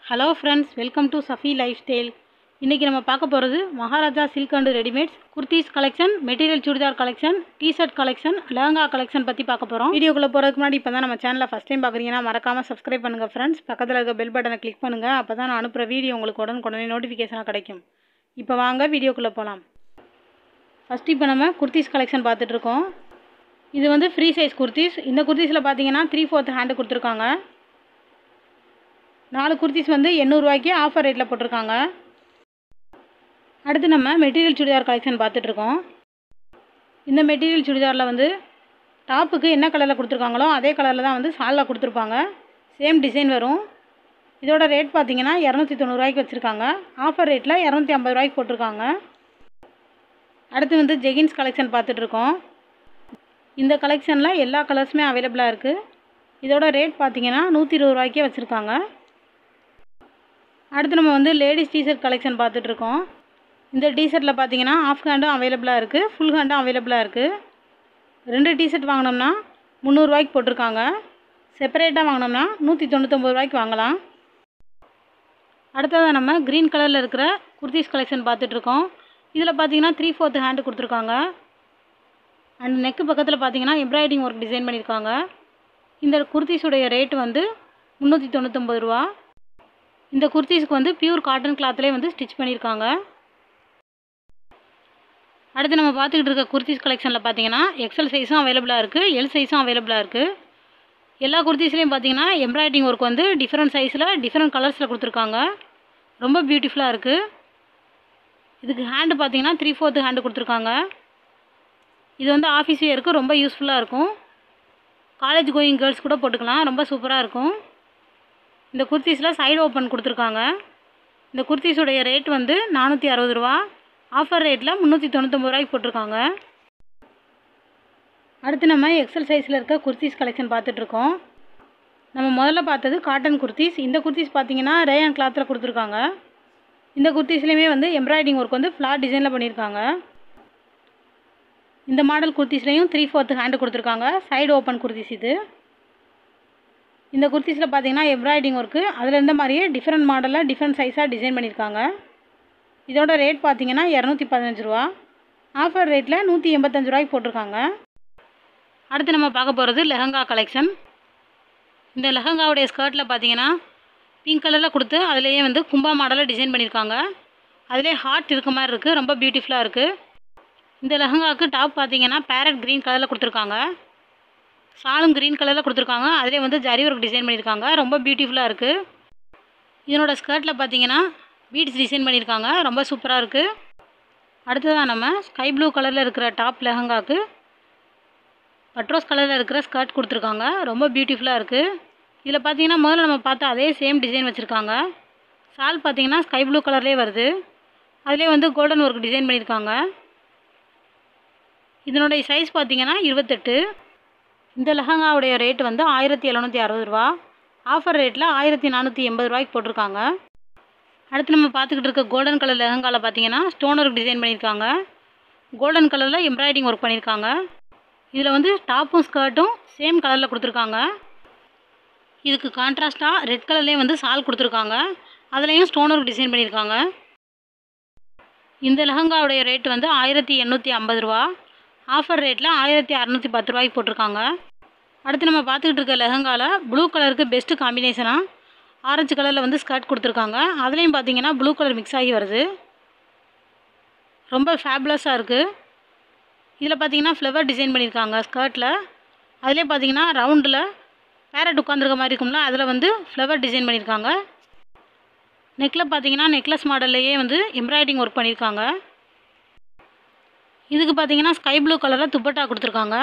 Hello friends, welcome to Safee lifestyle. இன்னைக்கு நம்ம பார்க்க போறது Maharaja Silk and Readymades Kurthis collection, material chudidar collection, T-shirt collection, Lehanga collection பத்தி பார்க்க போறோம். வீடியோக்குள்ள போறதுக்கு முன்னாடி இப்பதான் நம்ம சேனலை ஃபர்ஸ்ட் டைம் பார்க்கறீங்கன்னா மறக்காம subscribe பண்ணுங்க friends. பக்கத்துல இருக்க bell button-ஐ click பண்ணுங்க. அப்பதான் நான் அனுப்புற வீடியோ உங்களுக்கு உடனுக்குடனே நோட்டிஃபிகேஷனா கிடைக்கும். இப்போ வாங்க வீடியோக்குள்ள போலாம். ஃபர்ஸ்ட் இப்போ நம்ம Kurthis collection பார்த்துட்டு இருக்கோம். இது வந்து free size Kurthis. இந்த Kurthisல பாத்தீங்கன்னா 3/4 hand கொடுத்திருக்காங்க. 4 Kurthis வந்து 800 ரூபாய்க்கு ஆஃபர் ரேட்ல போட்டுருக்காங்க. அடுத்து நம்ம மெட்டீரியல் சுடிதார் கலெக்ஷன் பார்த்துட்டு இருக்கோம். இந்த மெட்டீரியல் சுடிதார்ல வந்து டாப்புக்கு என்ன கலர்ல கொடுத்திருக்காங்களோ அதே கலர்ல தான் வந்து சால்ல கொடுத்திருப்பாங்க. சேம் டிசைன் வரும். இதோட ரேட் பாத்தீங்கன்னா 290 ரூபாய்க்கு வச்சிருக்காங்க. ஆஃபர் ரேட்ல 250 ரூபாய்க்கு போட்டுருக்காங்க. அடுத்து வந்து ஜெகின்ஸ் கலெக்ஷன் பார்த்துட்டு இருக்கோம். இந்த கலெக்ஷன்ல எல்லா கலர்ஸுமே அவைலபிளா இருக்கு. இதோட ரேட் பாத்தீங்கன்னா 120 ரூபாய்க்கே வச்சிருக்காங்க. அடுத்து நம்ம வந்து லேடிஸ் டி-ஷர்ட் கலெக்ஷன் பார்த்துட்டு இருக்கோம். இந்த டி-ஷர்ட்ல பாத்தீங்கன்னா ஆஃப் ஹேண்டும் அவைலபிளா இருக்கு, ஃபுல் ஹேண்டும் அவைலபிளா இருக்கு. ரெண்டு டி-ஷர்ட் வாங்குனோம்னா 300 ரூபாய்க்கு போட்டுருக்காங்க. செப்பரேட்டா வாங்குனோம்னா 199 ரூபாய்க்கு வாங்கலாம். அடுத்ததா நம்ம கிரீன் கலர்ல இருக்கிற குர்தீஸ் கலெக்ஷன் பார்த்துட்டு இருக்கோம். இதுல பாத்தீங்கன்னா 3/4 ஹேண்ட் கொடுத்திருக்காங்க. அண்ட் நெக் பக்கத்துல பாத்தீங்கன்னா எம்ப்ராய்டரிங் ஒர்க் டிசைன் பண்ணிருக்காங்க. இந்த குர்தீஸ் உடைய ரேட் வந்து 399 ரூபாய். இந்த குர்தீஸ்க்கு வந்து பியூர் காட்டன் கிளாத்லயே வந்து ஸ்டிச் பண்ணிருக்காங்க. அடுத்து நம்ம பார்த்துக்கிட்டு இருக்க குர்தீஸ் கலெக்ஷன்ல பாத்தீங்கன்னா எக்ஸல் சைஸும் அவைலபிளா இருக்கு, எல் சைஸும் அவைலபிளா இருக்கு. எல்லா குர்தீஸ்லயும் பாத்தீங்கன்னா எம்ப்ராய்டரிங் ஒர்க் வந்து டிஃபரண்ட் சைஸ்ல டிஃபரண்ட் கலர்ஸ்ல கொடுத்திருக்காங்க. ரொம்ப பியூட்டிஃபுல்லா இருக்கு. இதுக்கு ஹேண்ட் பாத்தீங்கன்னா 3/4 ஹேண்ட் கொடுத்திருக்காங்க. இது வந்து ஆபீஸ் வியருக்கு ரொம்ப யூஸ்ஃபுல்லா இருக்கும். காலேஜ் கோயிங் கேர்ள்ஸ் கூட போட்டுக்கலாம். ரொம்ப சூப்பரா இருக்கும். இந்த குர்தீஸ்ல சைடு ஓபன் கொடுத்திருக்காங்க. இந்த குர்தீஸ் உடைய ரேட் வந்து 460 ரூபாய். ஆஃபர் ரேட்ல 399 ரூபாய்க்கு போட்டுருக்காங்க. அடுத்து நம்ம எக்ஸல் சைஸ்ல இருக்க குர்தீஸ் கலெக்ஷன் பார்த்துட்டு இருக்கோம். நம்ம முதல்ல பார்த்தது காட்டன் குர்தீஸ். இந்த குர்தீஸ் பாத்தீங்கன்னா ரேயான் கிளாத்ல கொடுத்திருக்காங்க. இந்த குர்தீஸ்லயுமே வந்து எம்ப்ராய்டரிங் ஒர்க் வந்து ஃப்ளார் டிசைன்ல பண்ணிருக்காங்க. இந்த மாடல் குர்தீஸ்லயும் 3/4 ஹேண்ட் கொடுத்திருக்காங்க. சைடு ஓபன் குர்தீஸ் இது. இந்த குர்தீஸ்ல பாத்தீங்கன்னா எம்ப்ராய்டரிங் ஒர்க் அதுல இருந்த மாதிரியே டிஃபரண்ட் மாடல்ல டிஃபரண்ட் சைஸா டிசைன் பண்ணிருக்காங்க. இதோட ரேட் பாத்தீங்கன்னா 215 ரூபாய். ஆஃபர் ரேட்ல 185 ரூபாய்க்கு போட்டுருக்காங்க. அடுத்து நம்ம பார்க்க போறது லெஹங்கா கலெக்ஷன். இந்த லெஹங்காவுடைய ஸ்கர்ட்ல பாத்தீங்கன்னா பிங்க் கலர்ல கொடுத்து அதுலயே வந்து கும்பா மாடல்ல டிசைன் பண்ணிருக்காங்க. அதுலயே ஹார்ட் இருக்க மாதிரி இருக்கு. ரொம்ப பியூட்டிஃபுல்லா இருக்கு. இந்த லெஹங்காக்கு டாப் பாத்தீங்கன்னா பேரட் கிரீன் கலர்ல கொடுத்திருக்காங்க. சாலும் கிரீன் கலர்ல கொடுத்திருக்காங்க. அதுலயே வந்து ஜரி ஒர்க் டிசைன் பண்ணிருக்காங்க. ரொம்ப பியூட்டிஃபுல்லா இருக்கு. இதனோட ஸ்கர்ட்ல பாத்தீங்கன்னா பீட்ஸ் டிசைன் பண்ணிருக்காங்க. ரொம்ப சூப்பரா இருக்கு. அடுத்ததா நம்ம ஸ்கை ப்ளூ கலர்ல இருக்கிற டாப் லெஹங்காக்கு பட்ரோஸ் கலர்ல இருக்கிற ஸ்கர்ட் கொடுத்திருக்காங்க. ரொம்ப பியூட்டிஃபுல்லா இருக்கு. இதுல பாத்தீங்கன்னா முதல்ல நம்ம பார்த்த அதே சேம் டிசைன் வச்சிருக்காங்க. சால் பாத்தீங்கன்னா ஸ்கை ப்ளூ கலர்லயே வருது. அதுலயே வந்து கோல்டன் ஒர்க் டிசைன் பண்ணிருக்காங்க. இதனுடைய சைஸ் பாத்தீங்கன்னா 28. இந்த லெஹங்காவுடைய ரேட் வந்து 1760 ரூபாய். ஆஃபர் ரேட்ல 1480 ரூபாய்க்கு போட்டிருக்காங்க. அடுத்து நம்ம பார்த்துக்கிட்டு இருக்க கோல்டன் கலர் லெஹங்கால பாத்தீங்கன்னா ஸ்டோன் ஒர்க் டிசைன் பண்ணிருக்காங்க. கோல்டன் கலர்ல எம்ப்ராய்டரிங் ஒர்க் பண்ணிருக்காங்க. இதுல வந்து டாப்பும் ஸ்கர்ட்டும் சேம் கலர்ல கொடுத்திருக்காங்க. இதுக்கு கான்ட்ராஸ்டா ரெட் கலர்லயே வந்து சால் கொடுத்திருக்காங்க. அதுலயும் ஸ்டோன் ஒர்க் டிசைன் பண்ணிருக்காங்க. இந்த லெஹங்காவுடைய ரேட் வந்து 1850 ரூபாய். ஆஃபர் ரேட்ல 1610 ரூபாய்க்கு போட்டிருக்காங்க. அடுத்து நம்ம பார்த்துக்கிட்டு இருக்க லெஹங்கால ப்ளூ கலருக்கு பெஸ்ட் காம்பினேஷனா ஆரஞ்சு கலர்ல வந்து ஸ்கர்ட் கொடுத்திருக்காங்க. அதுலயும் பாத்தீங்கன்னா ப்ளூ கலர் மிக்ஸ் ஆகி வருது. ரொம்ப ஃபேபுலஸா இருக்கு. இதுல பாத்தீங்கன்னா ஃப்ளவர் டிசைன் பண்ணிருக்காங்க ஸ்கர்ட்ல. அதுலயே பாத்தீங்கன்னா ரவுண்ட்ல பேரட் உட்கார்ந்திருக்க மாதிரி இருக்கும்ல, அதுல வந்து ஃப்ளவர் டிசைன் பண்ணிருக்காங்க. நெக்ல பாத்தீங்கன்னா நெக்லஸ் மாடல்லயே வந்து எம்ப்ராய்டரிங் ஒர்க் பண்ணிருக்காங்க. இதுக்கு பாத்தீங்கன்னா ஸ்கை ப்ளூ கலர்ல துப்பட்டா கொடுத்திருக்காங்க.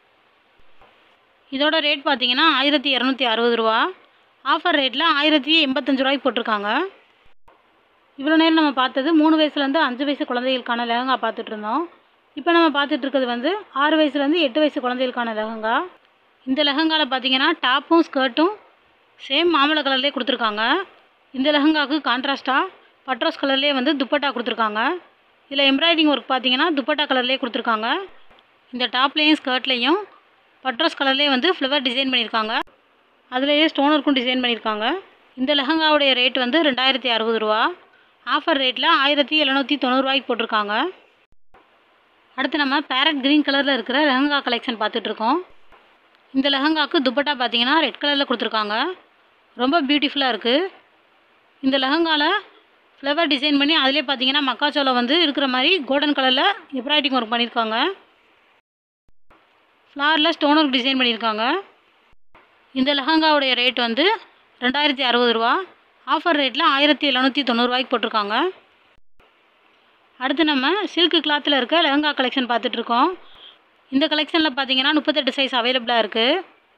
இதோட ரேட் பாத்தீங்கன்னா 1260 ரூபாய். ஆஃபர் ரேட்ல 1085 ரூபாய்க்கு போட்டிருக்காங்க. இவ்வளோ நேரம் நம்ம பார்த்தது 3 வயசுல இருந்து 5 வயசு குழந்தைகளுக்கான லெஹங்கா பார்த்துட்டு இருந்தோம். இப்போ நம்ம பார்த்துட்டு இருக்கிறது வந்து 6 வயசுல இருந்து 8 வயசு குழந்தைகளுக்கான லெஹங்கா. இந்த லெஹங்கால பாத்தீங்கன்னா டாப்பும் ஸ்கர்ட்டும் சேம் மாம்பழ கலர்லயே கொடுத்திருக்காங்க. இந்த லெஹங்காக்கு கான்ட்ராஸ்டா பட்ரோஸ் கலர்லயே வந்து துப்பட்டா கொடுத்திருக்காங்க. இதுல எம்ப்ராய்டரிங் ஒர்க் பாத்தீங்கன்னா துப்பட்டா கலர்லயே கொடுத்திருக்காங்க. இந்த டாப்லயும் ஸ்கர்ட்லயும் பட்ரோஸ் கலர்லயே வந்து ஃப்ளவர் டிசைன் பண்ணிருக்காங்க. அதுலயே ஸ்டோன் ஒர்க்கும் டிசைன் பண்ணிருக்காங்க. இந்த லெஹங்காவுடைய ரேட் வந்து 2060 ரூபா. ஆஃபர் ரேட்டில் 1790 ரூபாய்க்கு போட்டிருக்காங்க. அடுத்து நம்ம பேரட் க்ரீன் கலரில் இருக்கிற லெஹங்கா கலெக்ஷன் பார்த்துட்ருக்கோம். இந்த லெஹங்காவுக்கு துப்பட்டா பார்த்தீங்கன்னா ரெட் கலரில் கொடுத்துருக்காங்க. ரொம்ப பியூட்டிஃபுல்லாக இருக்குது. இந்த லெஹங்காவில் ஃப்ளவர் டிசைன் பண்ணி அதிலே பார்த்தீங்கன்னா மக்காச்சோளம் வந்து இருக்கிற மாதிரி கோல்டன் கலரில் எம்ப்ராய்டிங் ஒர்க் பண்ணியிருக்காங்க. ஃப்ளாரில் ஸ்டோன் ஒர்க் டிசைன் பண்ணியிருக்காங்க. இந்த லெஹங்காவுடைய ரேட் வந்து 2060 ரூபா. ஆஃபர் ரேட்டில் 1790 ரூபாய்க்கு போட்டிருக்காங்க. அடுத்து நம்ம சில்க் கிளாத்தில் இருக்க லெஹங்கா கலெக்ஷன் பார்த்துட்ருக்கோம். இந்த கலெக்ஷனில் பார்த்தீங்கன்னா 38 சைஸ் அவைலபிளாக இருக்குது.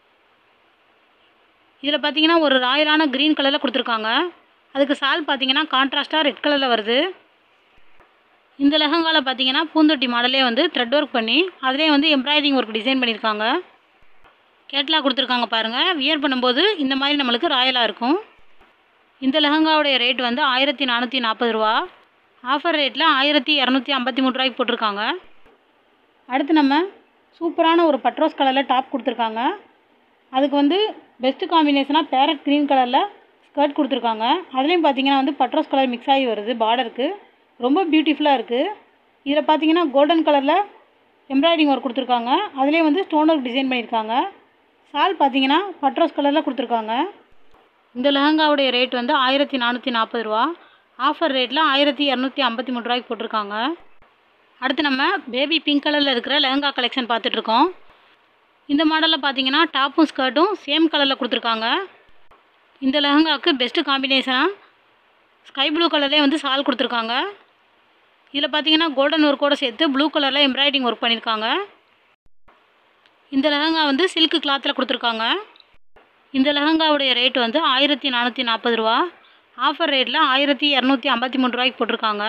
இதில் பார்த்தீங்கன்னா ஒரு ராயலான க்ரீன் கலரில் கொடுத்துருக்காங்க. அதுக்கு சால் பார்த்தீங்கன்னா கான்ட்ராஸ்ட்டாக ரெட் கலரில் வருது. இந்த லெஹங்காவில் பார்த்தீங்கன்னா பூந்தொட்டி மாடலே வந்து த்ரெட் ஒர்க் பண்ணி அதிலே வந்து எம்ப்ராய்டிங் ஒர்க் டிசைன் பண்ணியிருக்காங்க. கேட்லாக் கொடுத்துருக்காங்க பாருங்கள். வியர் பண்ணும்போது இந்த மாதிரி நம்மளுக்கு ராயலாக இருக்கும். இந்த லெஹங்காவுடைய ரேட் வந்து 1440 ரூபா. ஆஃபர் ரேட்டில் 1253 ரூபாய்க்கு போட்டிருக்காங்க. அடுத்து நம்ம சூப்பரான ஒரு பட்ரோஸ் கலரில் டாப் கொடுத்துருக்காங்க. அதுக்கு வந்து பெஸ்ட்டு காம்பினேஷனாக பேரட் க்ரீன் கலரில் ஸ்கர்ட் கொடுத்துருக்காங்க. அதுலேயும் பார்த்தீங்கன்னா வந்து பட்ரோஸ் கலர் மிக்ஸ் ஆகி வருது பார்டருக்கு. ரொம்ப பியூட்டிஃபுல்லாக இருக்குது. இதில் பார்த்தீங்கன்னா கோல்டன் கலரில் எம்ப்ராய்டிங் ஒர்க் கொடுத்துருக்காங்க. அதுலேயே வந்து ஸ்டோன் ஒர்க் டிசைன் பண்ணியிருக்காங்க. சால் பார்த்தீங்கன்னா பட்ரோஸ் கலரில் கொடுத்துருக்காங்க. இந்த லெஹங்காவுடைய ரேட் வந்து 1440 ரூபா. ஆஃபர் ரேட்டில் 1253 ரூபாய்க்கு போட்டிருக்காங்க. அடுத்து நம்ம பேபி பிங்க் கலரில் இருக்கிற லெஹங்கா கலெக்ஷன் பார்த்துட்ருக்கோம். இந்த மாடலில் பார்த்தீங்கன்னா டாப்பும் ஸ்கர்ட்டும் சேம் கலரில் கொடுத்துருக்காங்க. இந்த லெஹங்காவுக்கு பெஸ்ட்டு காம்பினேஷனாக ஸ்கை ப்ளூ கலர்லேயே வந்து சால் கொடுத்துருக்காங்க. இதில் பார்த்தீங்கன்னா கோல்டன் ஒர்க்கோடு சேர்த்து ப்ளூ கலரில் எம்ப்ராய்டிங் ஒர்க் பண்ணியிருக்காங்க. இந்த லெஹங்கா வந்து சில்க் கிளாத்தில் கொடுத்துருக்காங்க. இந்த லெஹங்காவுடைய ரேட் வந்து 1440 ரூபா. ஆஃபர் ரேட்டில் 1253 ரூபாய்க்கு போட்டிருக்காங்க.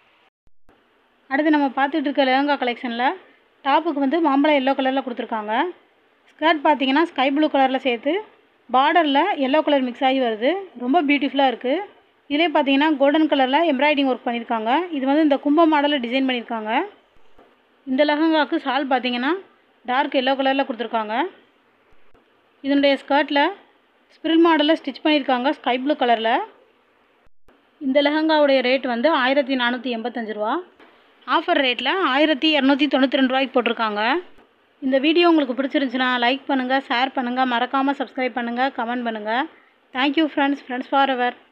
அடுத்து நம்ம பார்த்துட்டு இருக்க லெஹங்கா கலெக்ஷனில் டாப்புக்கு வந்து மாம்பழம் எல்லோ கலரில் கொடுத்துருக்காங்க. ஸ்கர்ட் பார்த்தீங்கன்னா ஸ்கை ப்ளூ கலரில் சேர்த்து பார்டரில் எல்லோ கலர் மிக்ஸ் ஆகி வருது. ரொம்ப பியூட்டிஃபுல்லாக இருக்குது. இதிலே பார்த்தீங்கன்னா கோல்டன் கலரில் எம்ப்ராய்டிங் ஒர்க் பண்ணியிருக்காங்க. இது வந்து இந்த கும்ப மாடலில் டிசைன் பண்ணியிருக்காங்க. இந்த லெஹங்காவுக்கு சால் பார்த்தீங்கன்னா டார்க் எல்லோ கலரில் கொடுத்துருக்காங்க. இதனுடைய ஸ்கர்ட்டில் ஸ்பிரில் மாடலில் ஸ்டிச் பண்ணியிருக்காங்க ஸ்கை ப்ளூ கலரில். இந்த லெஹங்காவுடைய ரேட் வந்து 1485 ரூபா. ஆஃபர் ரேட்டில் 1292 ரூபாய்க்கு போட்டிருக்காங்க. இந்த வீடியோ உங்களுக்கு பிடிச்சிருந்துச்சுன்னா லைக் பண்ணுங்கள், ஷேர் பண்ணுங்கள், மறக்காமல் சப்ஸ்கிரைப் பண்ணுங்கள், கமெண்ட் பண்ணுங்கள். Thank you friends for ever.